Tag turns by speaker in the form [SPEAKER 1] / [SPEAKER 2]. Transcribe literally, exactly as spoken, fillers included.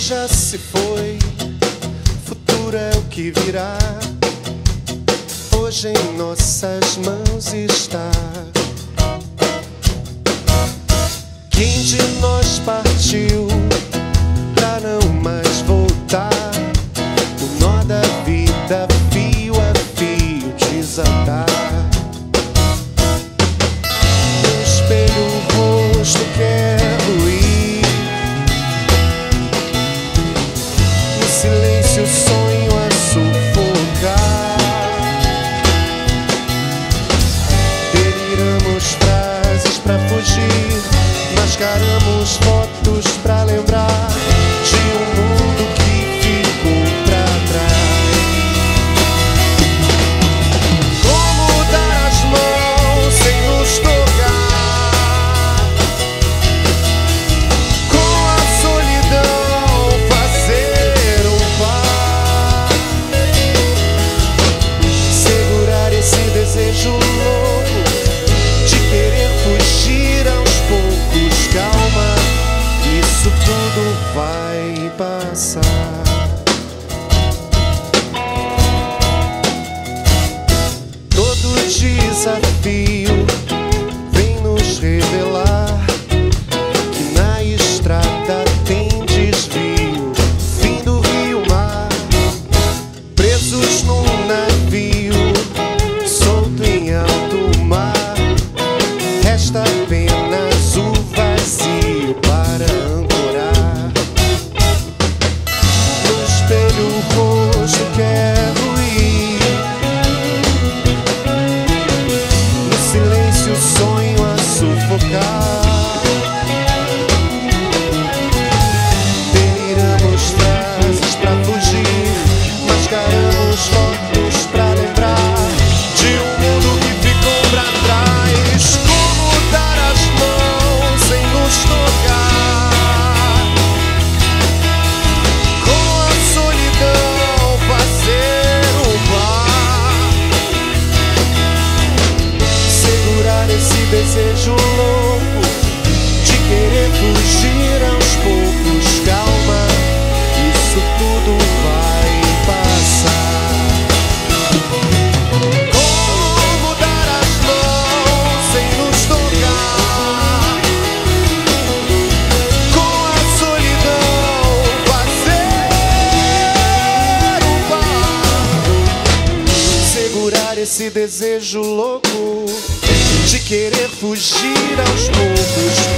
[SPEAKER 1] já se foi, futuro é o que virá. Hoje em nossas mãos está. Quem de nós partiu pra não mais voltar? O nó da vida fio a fio desatar. No espelho o rosto quero ir, no silêncio sonho a sufocar. Deliramos frases pra fugir, mascaramos fotos pra lembrar de um mundo que ficou pra trás. Como dar as mãos sem nos tocar? Com a solidão fazer um par. Segurar esse desejo louco de querer fugir aos poucos. Calma, isso tudo vai passar. Todo desafio vem nos revelar que na estrada tem desvio, fim do rio-mar. Presos num navio solto em alto mar, resta apenas o vazio para ancorar. No espelho o rosto quero ir, no silêncio sonho a sufocar. Deliramos frases pra fugir, mascaramos fotos pra lembrar de um mundo que ficou pra trás. Como dar as mãos sem nos tocar? Com a solidão fazer um par. Segurar esse desejo louco de querer fugir aos poucos. Calma, isso tudo vai passar. Como dar as mãos sem nos tocar? Com a solidão fazer um par. Segurar esse desejo louco de querer fugir aos poucos.